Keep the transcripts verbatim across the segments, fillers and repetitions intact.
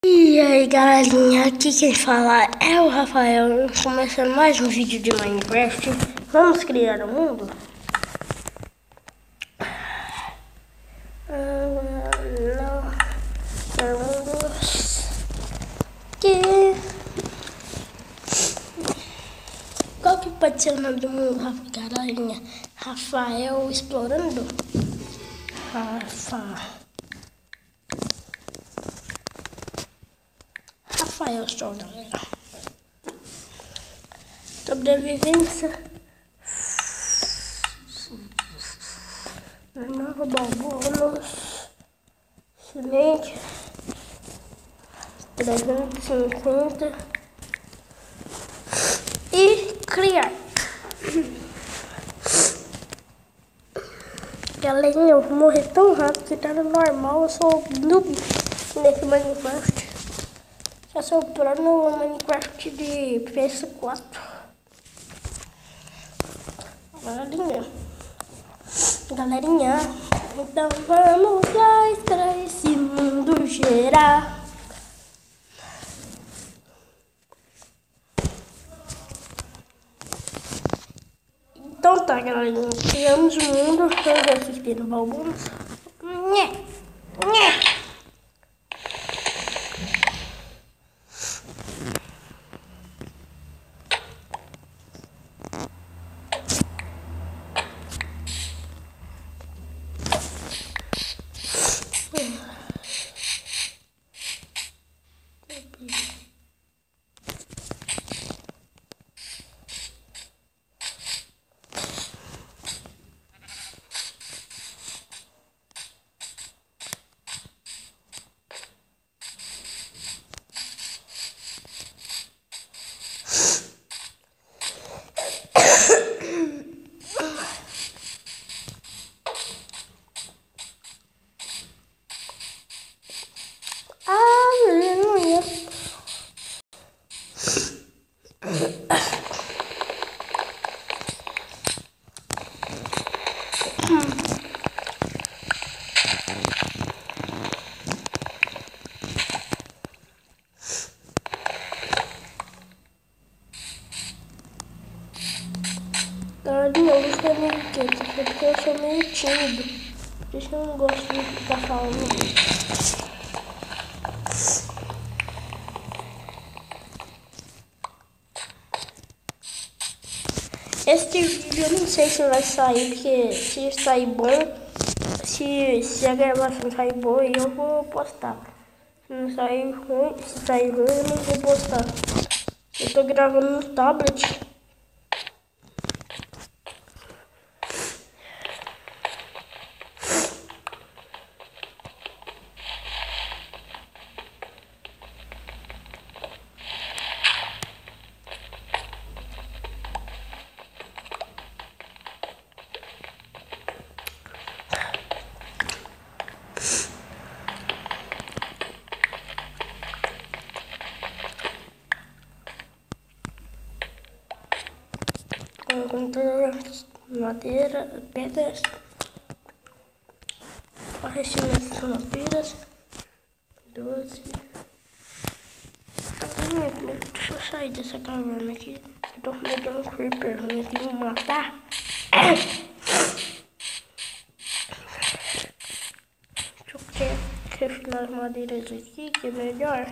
E aí galerinha, aqui quem fala é o Rafael, começando mais um vídeo de Minecraft. Vamos criar um mundo? Ah, não, vamos que... Qual que pode ser o nome do mundo, galerinha? Rafael explorando? Rafa... Rafael só, galera. Sobrevivência. Não roubar bônus. Semente. trezentos e cinquenta. E criar. Galerinha, eu vou morrer tão rápido que tá no normal. Eu sou noob nesse Minecraft. Já sou pro no Minecraft de P S quatro. Galerinha. Galerinha. Então vamos lá extrair esse mundo geral. Então tá, galerinha. Criamos o mundo. Vamos assistir no Balbons. Nhé. Nhé. Galerinha, eu vou ficar meio quieto, porque eu sou meio tímido. Por isso eu não gosto de ficar falando. Este vídeo eu não sei se vai sair, porque se sair bom, se, se a gravação sair boa, eu vou postar. Se não sair ruim, se sair ruim, eu não vou postar. Eu tô gravando no tablet. Encontrar madeira, pedras, revestimentos são pedras, doze. Deixa eu sair dessa caverna aqui. Eu tô com medo de um creeper vir aqui me matar. Deixa eu refinar as madeiras aqui, que é melhor.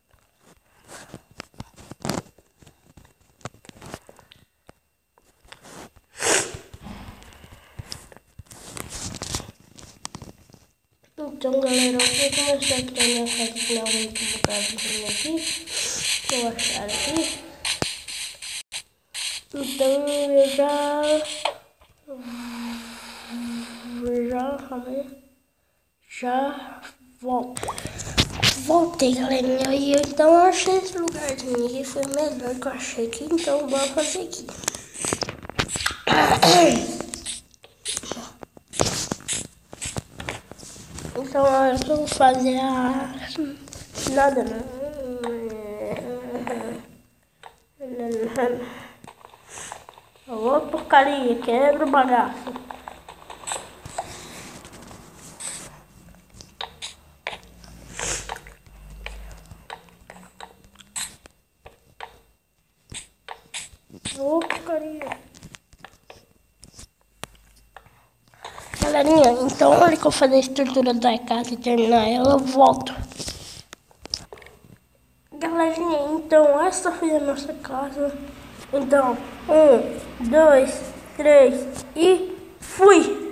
Então, galera, eu vou começar a criar minha casa finalmente no caso aqui. Vou achar aqui. Então, eu já... Já... Calma aí. Já volto. Voltei, galerinha. E eu, então, eu achei esse lugarzinho aqui. Foi o melhor que eu achei aqui. Então, bora fazer aqui. Então eu vou fazer a... Nada não. Ô porcaria, quebra o bagaço. Ô, porcaria. Galerinha, então olha que eu fazer a estrutura da casa e terminar ela, eu volto. Galerinha, então essa foi a nossa casa. Então, um, dois, três e fui!